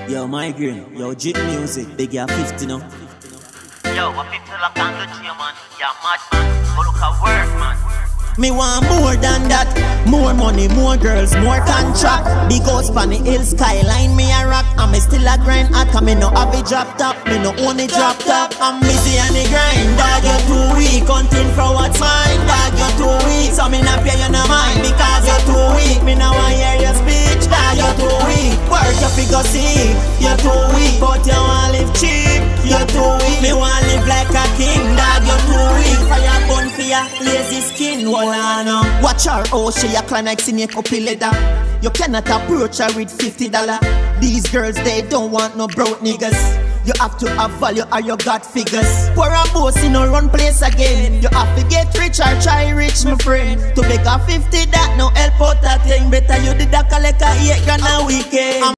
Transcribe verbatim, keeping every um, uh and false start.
Yo, migraine, yo, jit music, big ya fifty now. Yo, what people like on the gym, man? Yeah, mad man. Go look at work, man. Me want more than that. More money, more girls, more contract. Big house pan the hill skyline, me a rock. And me still a grind hot, and me no have a drop top. Me no own a drop top. I'm busy on the grind, dog, you're too weak. Hunting for what's mine, dog, you're too weak. So me not pay you no mind, because you're too weak. Me no want hear your speech, dog, you're too weak. Work your figure see, you're too weak. But you want live cheap, you're too weak. Me want live like a king, dog, you're too weak. Fire burn for your lazy skin, Walano. Watch her, oh, she a clan like senior copy leather. You cannot approach her with fifty dollars. These girls, they don't want no broke niggas. You have to have value or you got figures. Pour a boss in no run place again. You have to get rich or try rich, my friend. To make a fifty that no help out that thing. Better you did a collect a eight grand a weekend.